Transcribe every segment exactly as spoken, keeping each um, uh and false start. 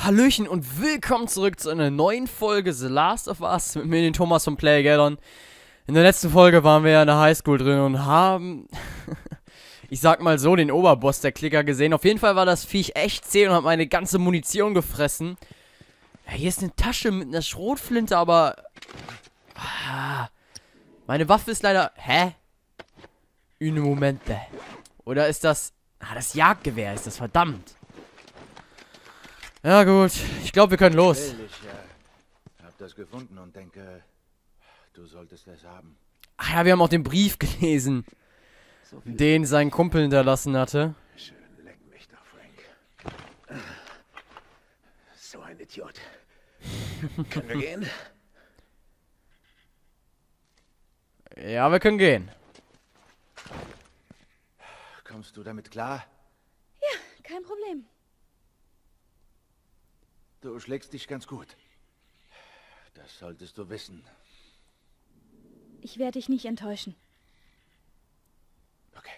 Hallöchen und willkommen zurück zu einer neuen Folge The Last of Us mit mir, den Thomas von PlayerGaddon. In der letzten Folge waren wir ja in der Highschool drin und haben, ich sag mal so, den Oberboss der Klicker gesehen. Auf jeden Fall war das Viech echt zäh und hat meine ganze Munition gefressen. Ja, hier ist eine Tasche mit einer Schrotflinte, aber... Ah, meine Waffe ist leider... Hä? Une Momente. Oder ist das... Ah, das Jagdgewehr ist das, verdammt. Ja gut, ich glaube, wir können los. Ich äh, hab das gefunden und denke, du solltest es haben. Ach ja, wir haben auch den Brief gelesen, So viel den sein Kumpel hinterlassen hatte. Schön, leck mich doch, Frank. So ein Idiot. Können wir gehen? Ja, wir können gehen. Kommst du damit klar? Ja, kein Problem. Du schlägst dich ganz gut. Das solltest du wissen. Ich werde dich nicht enttäuschen. Okay.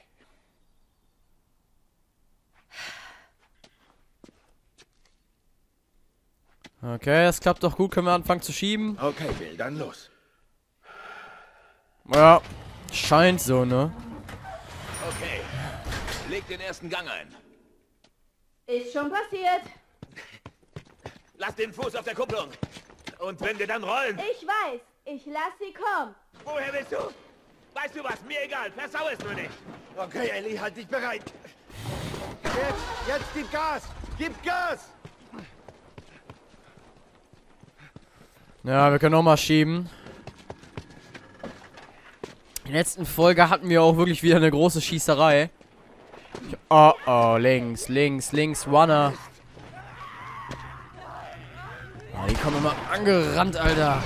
Okay, das klappt doch gut. Können wir anfangen zu schieben? Okay, Bill, dann los. Ja, scheint so, ne? Okay, leg den ersten Gang ein. Ist schon passiert. Lass den Fuß auf der Kupplung. Und wenn wir dann rollen... Ich weiß. Ich lass sie kommen. Woher willst du? Weißt du was? Mir egal. Versau es nur nicht. Okay, Ellie, halt dich bereit. Jetzt, jetzt gib Gas! Gib Gas! Ja, wir können auch mal schieben. In der letzten Folge hatten wir auch wirklich wieder eine große Schießerei. Oh, oh, links, links, links, Runner. Oh, die kommen immer angerannt, Alter.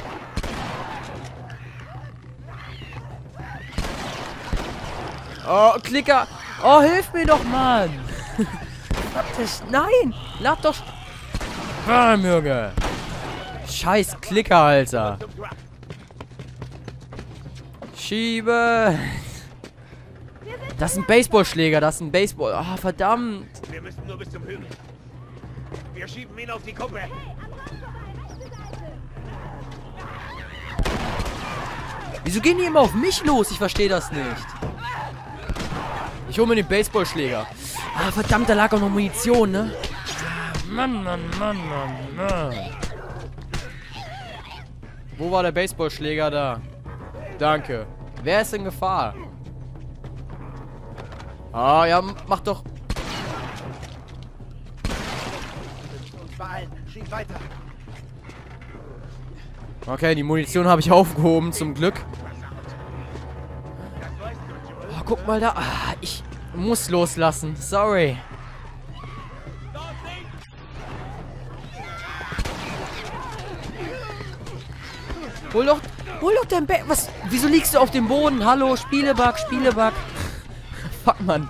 Oh, Klicker. Oh, hilf mir doch, Mann. Nein, lad doch... Bam, Junge. Scheiß Klicker, Alter. Schiebe. Das ist ein Baseballschläger, das ist ein Baseball. Ah, oh, verdammt. Wir müssen nur bis zum Hügel. Wir schieben ihn auf die Kuppe. Wieso gehen die immer auf mich los? Ich verstehe das nicht. Ich hole mir den Baseballschläger. Ah, verdammt, da lag auch noch Munition, ne? Mann, Mann, Mann, Mann, Mann. Wo war der Baseballschläger da? Danke. Wer ist in Gefahr? Ah, ja, mach doch... Uns beeilen. Schieb weiter. Okay, die Munition habe ich aufgehoben, zum Glück. Oh, guck mal da. Ah, ich muss loslassen. Sorry. Hol doch, hol doch dein Bett. Was? Wieso liegst du auf dem Boden? Hallo, Spielebug, Spielebug. Fuck, Mann.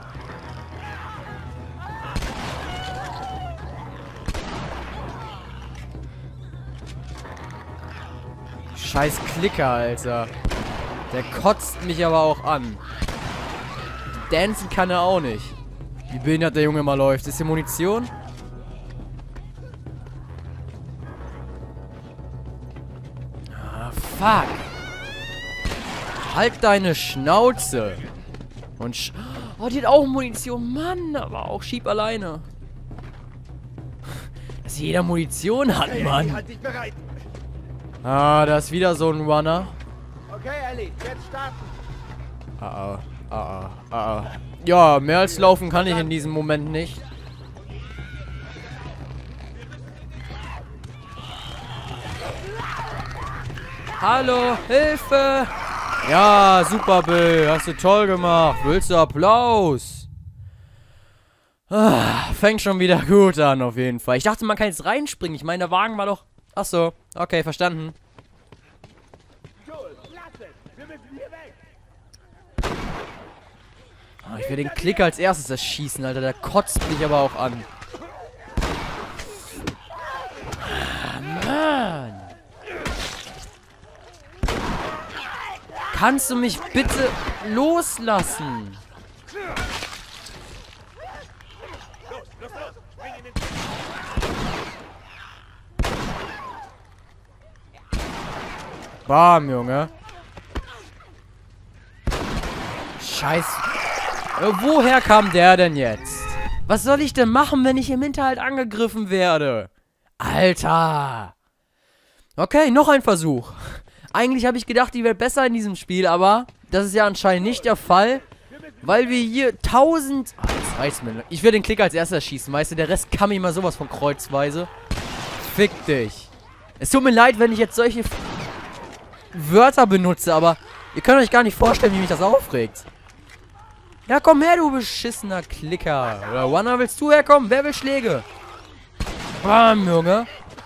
Scheiß Klicker, Alter. Der kotzt mich aber auch an. Dancen kann er auch nicht. Wie behindert der Junge mal läuft. Ist hier Munition? Ah, fuck. Halt deine Schnauze. Und sch oh, die hat auch Munition. Mann, aber auch schieb alleine. Dass jeder Munition hat, Okay, Mann. Ellie, halt dich bereit. Ah, da ist wieder so ein Runner. Okay, Ellie, jetzt starten. Ah, ah, ah, ah, ah. Ja, mehr als laufen kann ich in diesem Moment nicht. Hallo, Hilfe! Ja, super, Bill. Hast du toll gemacht. Willst du Applaus? Ah, fängt schon wieder gut an, auf jeden Fall. Ich dachte, man kann jetzt reinspringen. Ich meine, der Wagen war doch... Ach so, okay, verstanden. Joel, lass es. Wir müssen hier weg. Oh, ich will den Klicker als erstes erschießen, Alter. Der kotzt mich aber auch an. Ah, Mann. Kannst du mich bitte loslassen? Los, los, los. Spring in den... Bam, Junge. Scheiße. Äh, woher kam der denn jetzt? Was soll ich denn machen, wenn ich im Hinterhalt angegriffen werde? Alter. Okay, noch ein Versuch. Eigentlich habe ich gedacht, die wäre besser in diesem Spiel, aber das ist ja anscheinend nicht der Fall. Weil wir hier tausend... Ah, jetzt reicht's mir. Ich will den Klicker als erster schießen, weißt du? Der Rest kann mich mal sowas von kreuzweise. Fick dich. Es tut mir leid, wenn ich jetzt solche Wörter benutze, aber ihr könnt euch gar nicht vorstellen, wie mich das aufregt. Ja, komm her, du beschissener Klicker. Oder Wanna, willst du herkommen? Wer will Schläge? Bam, Junge.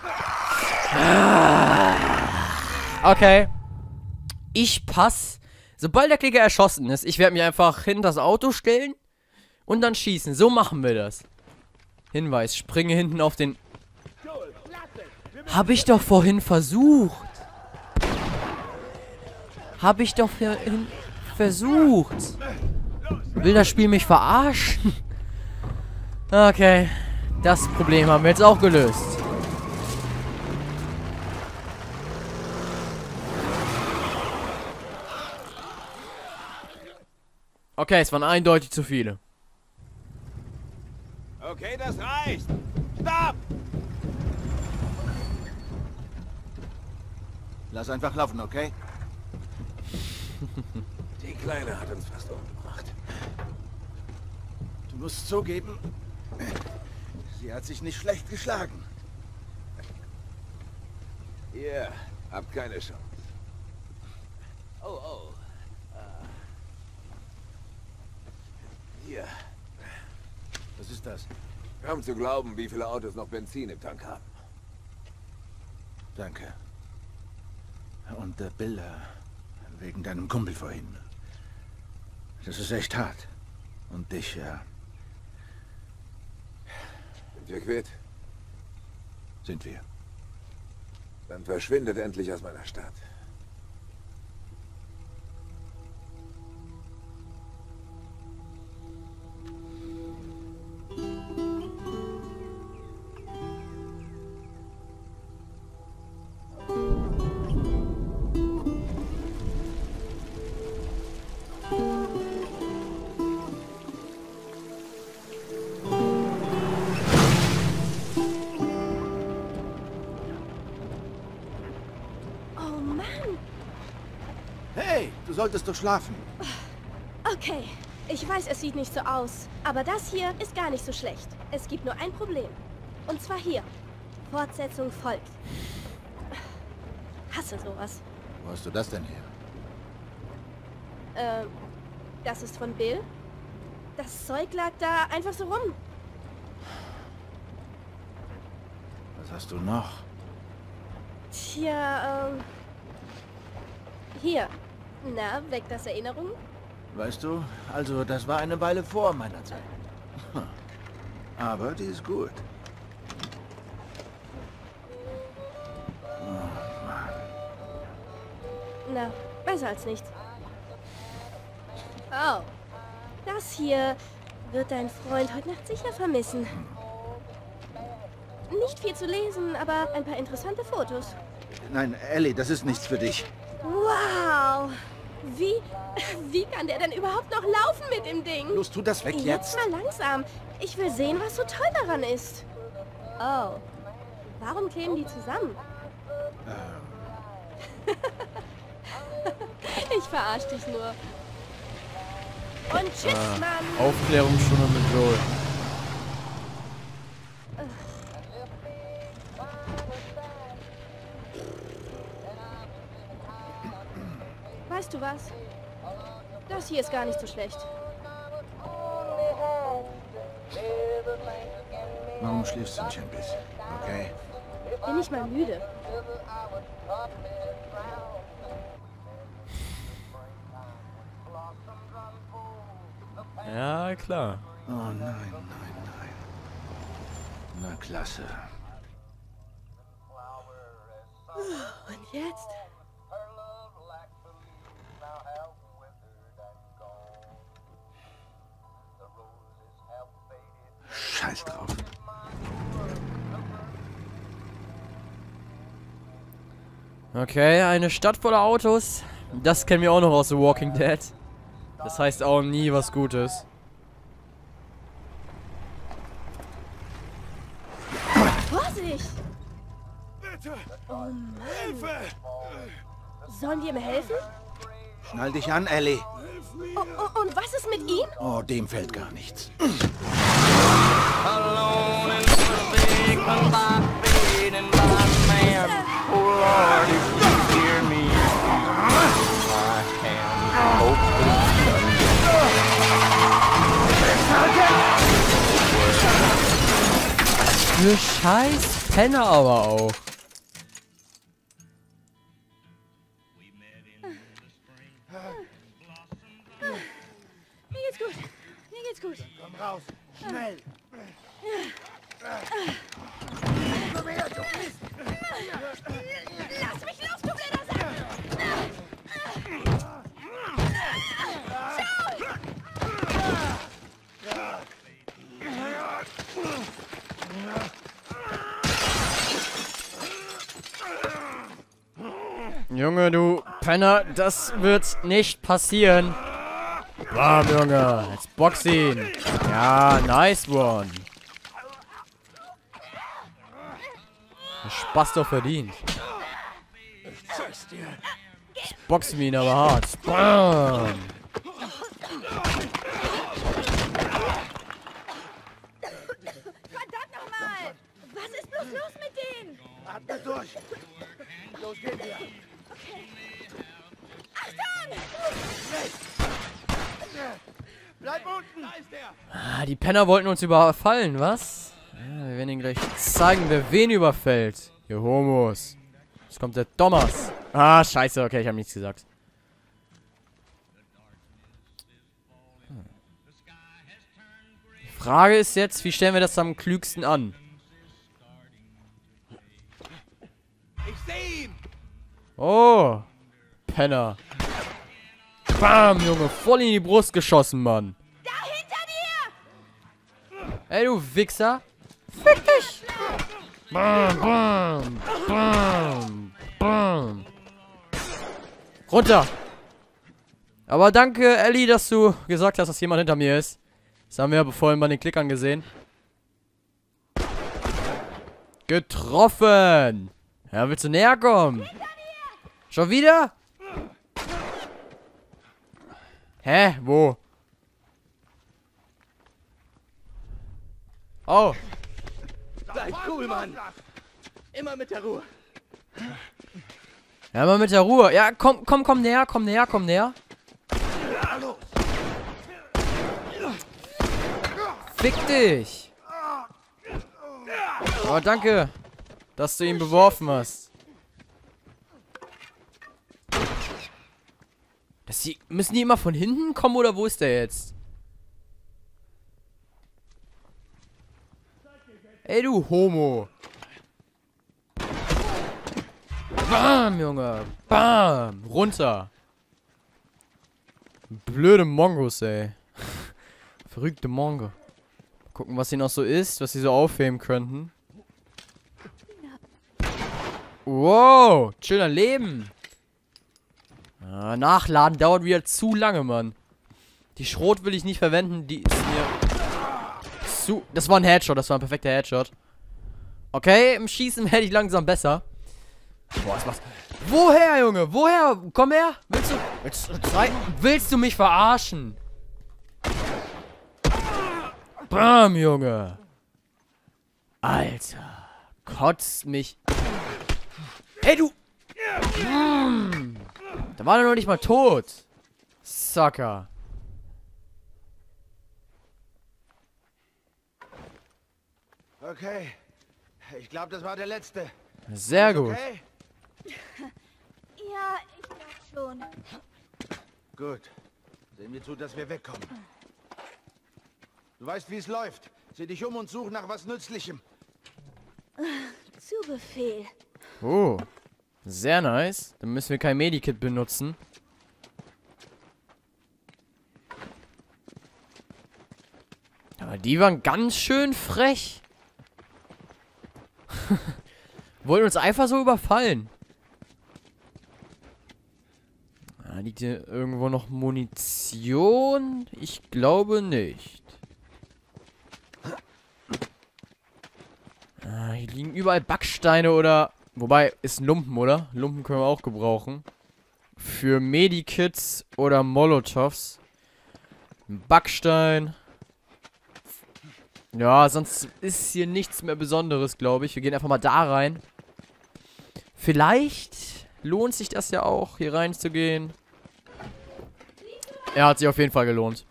Okay. Ich pass. Sobald der Klicker erschossen ist, ich werde mich einfach hinter das Auto stellen und dann schießen. So machen wir das. Hinweis, springe hinten auf den... Hab ich doch vorhin versucht. Hab ich doch vorhin versucht. Will das Spiel mich verarschen? Okay. Das Problem haben wir jetzt auch gelöst. Okay, es waren eindeutig zu viele. Okay, das reicht. Stopp! Lass einfach laufen, okay? Die Kleine hat uns fast umgebracht. Du musst zugeben, sie hat sich nicht schlecht geschlagen. Ihr habt keine Chance. Oh, oh. Hier. Was ist das? Kaum zu glauben, wie viele Autos noch Benzin im Tank haben. Danke. Und der Bilder wegen deinem Kumpel vorhin. Das ist echt hart. Und dich, ja. Sind wir quitt? Sind wir. Dann verschwindet endlich aus meiner Stadt. Hey, du solltest doch schlafen. Okay, ich weiß, es sieht nicht so aus, aber das hier ist gar nicht so schlecht. Es gibt nur ein Problem. Und zwar hier. Fortsetzung folgt. Hasse sowas. Wo hast du das denn her? Ähm, das ist von Bill. Das Zeug lag da einfach so rum. Was hast du noch? Tja, ähm... Hier. Na, weckt das Erinnerungen? Weißt du, also das war eine Weile vor meiner Zeit. Hm. Aber die ist gut. Oh, Mann. Na, besser als nichts. Oh. Das hier wird dein Freund heute Nacht sicher vermissen. Nicht viel zu lesen, aber ein paar interessante Fotos. Nein, Ellie, das ist nichts für dich. Wow! Wie, wie kann der denn überhaupt noch laufen mit dem Ding? Los, tu das weg jetzt. Jetzt mal langsam. Ich will sehen, was so toll daran ist. Oh. Warum kleben die zusammen? Ähm. Ich verarsch dich nur. Und tschüss, Ah, Mann! Aufklärungsstunde mit Joel. Weißt du was? Das hier ist gar nicht so schlecht. Warum schläfst du nicht ein bisschen? Okay? Bin ich mal müde. Ja, klar. Oh nein, nein, nein. Na klasse. Und jetzt? Scheiß drauf. Okay, eine Stadt voller Autos. Das kennen wir auch noch aus The Walking Dead. Das heißt auch nie was Gutes. Vorsicht! Bitte! Oh Mann. Hilfe! Sollen wir ihm helfen? Schnall dich an, Ellie. Oh, oh, und was ist mit ihm? Oh, dem fällt gar nichts. Alone in the big goodbye fading by man. Oh Lord, if you hear me, my hand, hope Für scheiß Penner aber auch. Mir geht's gut. Mir geht's gut. Komm raus. Schnell. Lass mich los, du blöder Sack! Junge, du Penner, das wird nicht passieren. Bam, Junge. Jetzt box ihn. Ja, nice one. Spaß doch verdient. Jetzt boxen wir ihn aber hart. Bam. Verdammt nochmal! Was ist bloß los mit denen? Atme durch. Los gehen wir. Achtung! Bleib unten. Da ist der. Ah, die Penner wollten uns überfallen, was? Ja, wir werden ihnen gleich zeigen, wer wen überfällt. Ihr Homos. Jetzt kommt der Thomas. Ah, scheiße. Okay, ich habe nichts gesagt. Hm. Die Frage ist jetzt, wie stellen wir das am klügsten an? Ich sehe ihn! Oh. Penner. Bam, Junge. Voll in die Brust geschossen, Mann. Da hinter dir! Ey, du Wichser. Fick dich. Bam, bam, bam, bam. Runter. Aber danke, Ellie, dass du gesagt hast, dass jemand hinter mir ist. Das haben wir ja vorhin bei den Klickern gesehen. Getroffen. Ja, willst du näher kommen? Schon wieder? Hä? Wo? Oh. Bleib cool, Mann! Immer mit der Ruhe. Ja, mal mit der Ruhe. Ja, komm, komm, komm näher, komm näher, komm näher. Fick dich. Aber danke, dass du ihn beworfen hast. Das die, müssen die immer von hinten kommen oder wo ist der jetzt? Ey, du Homo. Bam, Junge. Bam. Runter. Blöde Mongos, ey. Verrückte Mongo. Gucken, was hier noch so ist, was sie so aufheben könnten. Wow. Chill dein Leben. Ah, nachladen dauert wieder zu lange, Mann. Die Schrot will ich nicht verwenden, die ist mir zu... Das war ein Headshot, das war ein perfekter Headshot. Okay, im Schießen werde ich langsam besser. Boah, was machst du? Woher, Junge? Woher? Komm her. Willst du... Willst du, willst du mich verarschen? Bam, Junge. Alter. Kotzt mich... Hey, du... Mm. Da war er noch nicht mal tot. Sucker. Okay. Ich glaube, das war der letzte. Sehr gut. Okay? Ja, ich glaube schon. Gut. Sehen wir zu, dass wir wegkommen. Du weißt, wie es läuft. Sieh dich um und such nach was Nützlichem. Zu Befehl. Oh. Sehr nice. Dann müssen wir kein Medikit benutzen. Aber die waren ganz schön frech. Wollten uns einfach so überfallen. liegt hier irgendwo noch Munition? Ich glaube nicht. Ah, hier liegen überall Backsteine oder... Wobei, ist ein Lumpen, oder? Lumpen können wir auch gebrauchen. Für Medikits oder Molotovs. Ein Backstein. Ja, sonst ist hier nichts mehr Besonderes, glaube ich. Wir gehen einfach mal da rein. Vielleicht lohnt sich das ja auch, hier reinzugehen. Er hat sich auf jeden Fall gelohnt.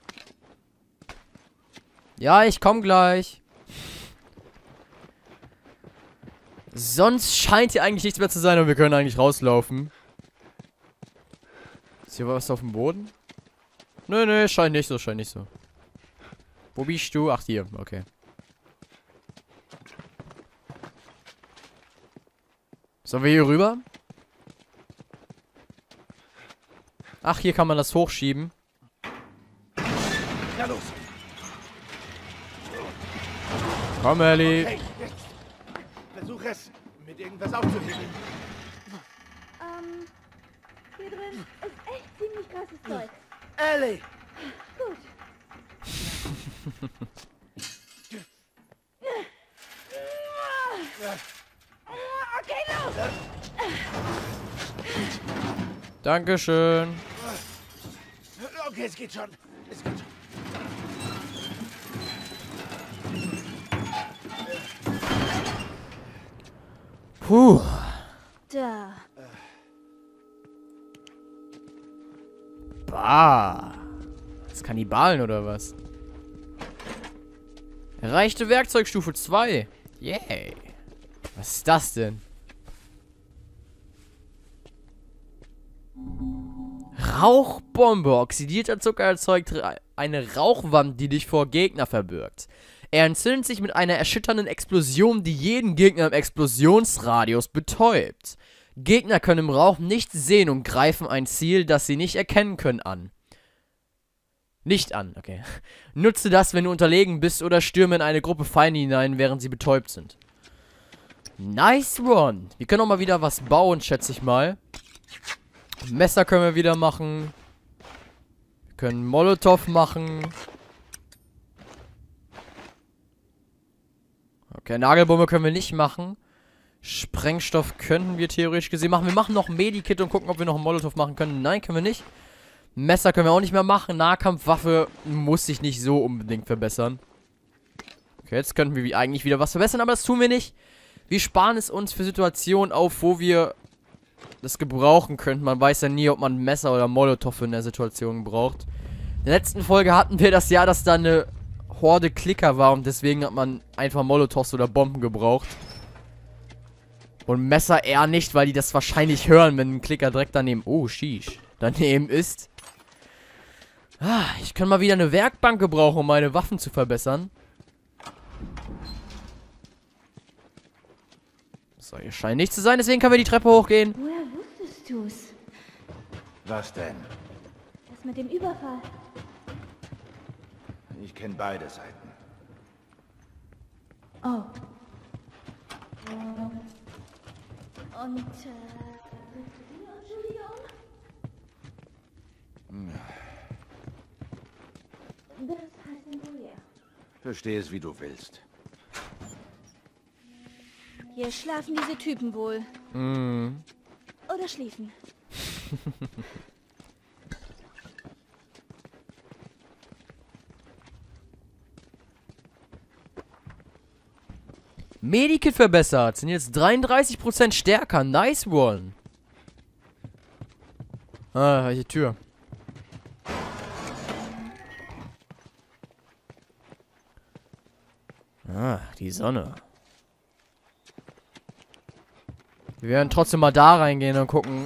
Ja, ich komme gleich. Sonst scheint hier eigentlich nichts mehr zu sein und wir können eigentlich rauslaufen. Ist hier was auf dem Boden? Nö, nö, scheint nicht so, scheint nicht so. Wo bist du? Ach, hier, okay. Sollen wir hier rüber? Ach, hier kann man das hochschieben. Ja, los. Komm, Ellie. Okay, jetzt. Versuch es, mit irgendwas aufzuwickeln. Ähm, hier drin ist echt ziemlich krasses Zeug. Ellie! Gut. Okay, los! Dankeschön. Okay, es geht schon. Es geht schon. Puh. Da. Bah. Das Kannibalen oder was? Erreichte Werkzeugstufe zwei. Yay. Was ist das denn? Rauchbombe. Oxidierter Zucker erzeugt eine Rauchwand, die dich vor Gegner verbirgt. Er entzündet sich mit einer erschütternden Explosion, die jeden Gegner im Explosionsradius betäubt. Gegner können im Rauch nichts sehen und greifen ein Ziel, das sie nicht erkennen können, an. Nicht an, okay. Nutze das, wenn du unterlegen bist, oder stürme in eine Gruppe Feinde hinein, während sie betäubt sind. Nice one. Wir können auch mal wieder was bauen, schätze ich mal. Messer können wir wieder machen. Wir können Molotow machen. Okay, Nagelbombe können wir nicht machen. Sprengstoff könnten wir theoretisch gesehen machen. Wir machen noch ein Medikit und gucken, ob wir noch einen Molotow machen können. Nein, können wir nicht. Messer können wir auch nicht mehr machen. Nahkampfwaffe muss sich nicht so unbedingt verbessern. Okay, jetzt könnten wir eigentlich wieder was verbessern, aber das tun wir nicht. Wir sparen es uns für Situationen auf, wo wir das gebrauchen könnten. Man weiß ja nie, ob man ein Messer oder Molotow in der Situation braucht. In der letzten Folge hatten wir das ja, dass da eine Horde Klicker war und deswegen hat man einfach Molotows oder Bomben gebraucht. Und Messer eher nicht, weil die das wahrscheinlich hören, wenn ein Klicker direkt daneben, oh, sheesh, daneben ist. Ah, ich kann mal wieder eine Werkbank gebrauchen, um meine Waffen zu verbessern. So, hier scheint nicht zu sein, deswegen können wir die Treppe hochgehen. Woher wusstest du's? Was denn? Das mit dem Überfall. Ich kenne beide Seiten. Oh. Und, äh... Entschuldigung? Das heißt ein Kurier. Versteh es, wie du willst. Hier schlafen diese Typen wohl. Mhm. Oder schliefen. Medikit verbessert. Sind jetzt dreiunddreißig Prozent stärker. Nice one. Ah, welche Tür? Ah, die Sonne. Wir werden trotzdem mal da reingehen und gucken,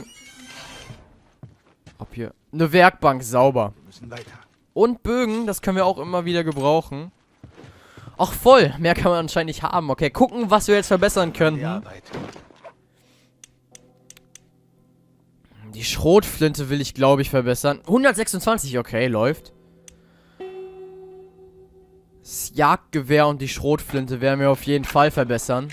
ob hier... Eine Werkbank, sauber. Wir müssen weiter. Und Bögen, das können wir auch immer wieder gebrauchen. Ach voll, mehr kann man anscheinend nicht haben. Okay, gucken, was wir jetzt verbessern Die können. Arbeit. Die Schrotflinte will ich, glaube ich, verbessern. hundertsechsundzwanzig, okay, läuft. Das Jagdgewehr und die Schrotflinte werden wir auf jeden Fall verbessern.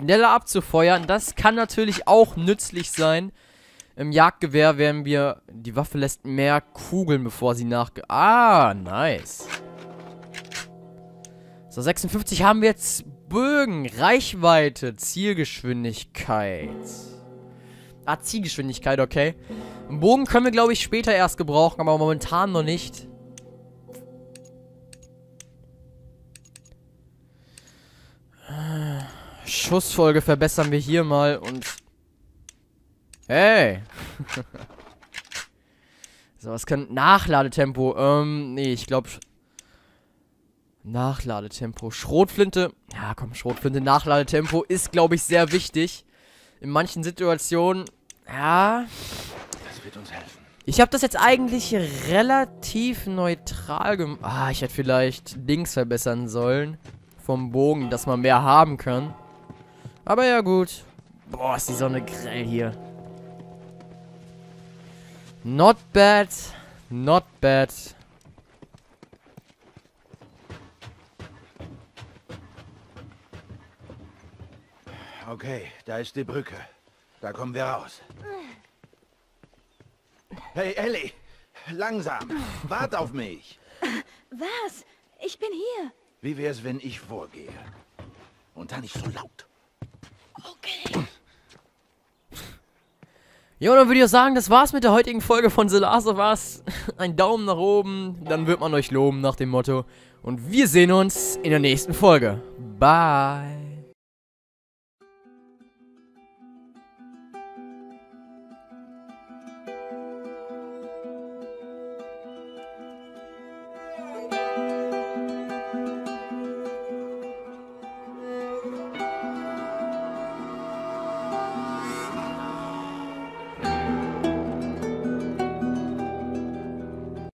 schneller abzufeuern. Das kann natürlich auch nützlich sein. Im Jagdgewehr werden wir... Die Waffe lässt mehr Kugeln, bevor sie nachge... Ah, nice. So, sechsundfünfzig haben wir jetzt Bögen, Reichweite, Zielgeschwindigkeit. Ah, Zielgeschwindigkeit, okay. Einen Bogen können wir, glaube ich, später erst gebrauchen, aber momentan noch nicht. Schussfolge verbessern wir hier mal und... Hey! So, was kann... Nachladetempo, ähm, nee, ich glaube... Nachladetempo. Schrotflinte. Ja, komm, Schrotflinte. Nachladetempo ist, glaube ich, sehr wichtig. In manchen Situationen. Ja. Das wird uns helfen. Ich habe das jetzt eigentlich relativ neutral gemacht. Ah, ich hätte vielleicht links verbessern sollen. Vom Bogen, dass man mehr haben kann. Aber ja, gut. Boah, ist die Sonne grell hier. Not bad. Not bad. Okay, da ist die Brücke. Da kommen wir raus. Hey, Ellie! Langsam! Wart auf mich! Was? Ich bin hier. Wie wär's, wenn ich vorgehe? Und dann nicht so laut. Okay. Ja, dann würde ich auch sagen, das war's mit der heutigen Folge von The Last of Us. Ein Daumen nach oben, dann wird man euch loben nach dem Motto. Und wir sehen uns in der nächsten Folge. Bye.